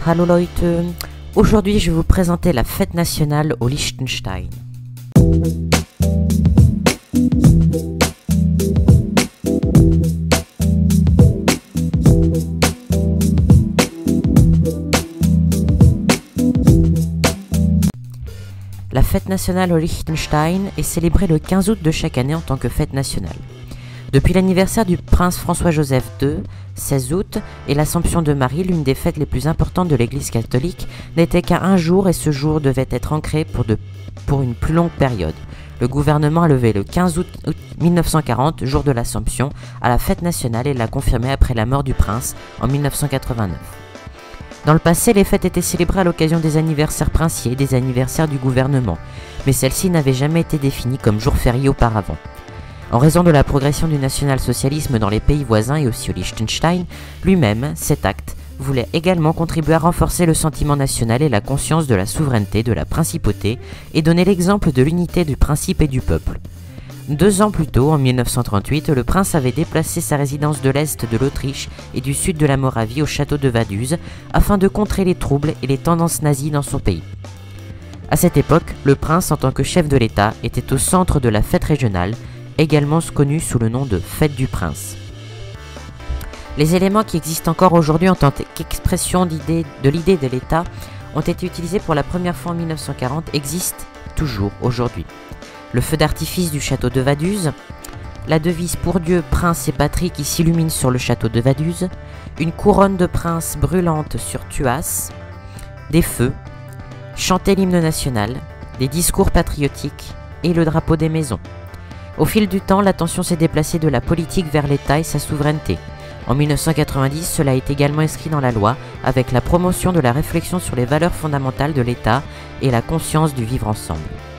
Hallo Leute, aujourd'hui je vais vous présenter la fête nationale au Liechtenstein. La fête nationale au Liechtenstein est célébrée le 15 août de chaque année en tant que fête nationale. Depuis l'anniversaire du prince François-Joseph II, 16 août, et l'Assomption de Marie, l'une des fêtes les plus importantes de l'Église catholique, n'était qu'à un jour et ce jour devait être ancré pour une plus longue période. Le gouvernement a levé le 15 août 1940, jour de l'Assomption, à la fête nationale et l'a confirmé après la mort du prince en 1989. Dans le passé, les fêtes étaient célébrées à l'occasion des anniversaires princiers et des anniversaires du gouvernement, mais celles-ci n'avaient jamais été définies comme jours fériés auparavant. En raison de la progression du national-socialisme dans les pays voisins et aussi au Liechtenstein, lui-même, cet acte voulait également contribuer à renforcer le sentiment national et la conscience de la souveraineté de la principauté et donner l'exemple de l'unité du principe et du peuple. 2 ans plus tôt, en 1938, le prince avait déplacé sa résidence de l'Est de l'Autriche et du sud de la Moravie au château de Vaduz afin de contrer les troubles et les tendances nazies dans son pays. À cette époque, le prince, en tant que chef de l'État, était au centre de la fête régionale, également connue sous le nom de Fête du Prince. Les éléments qui existent encore aujourd'hui en tant qu'expression de l'idée de l'État ont été utilisés pour la première fois en 1940 existent toujours aujourd'hui. Le feu d'artifice du château de Vaduz, la devise pour Dieu, prince et patrie qui s'illumine sur le château de Vaduz, une couronne de prince brûlante sur Thuas, des feux, chanter l'hymne national, des discours patriotiques et le drapeau des maisons. Au fil du temps, l'attention s'est déplacée de la politique vers l'État et sa souveraineté. En 1990, cela est également inscrit dans la loi avec la promotion de la réflexion sur les valeurs fondamentales de l'État et la conscience du vivre ensemble.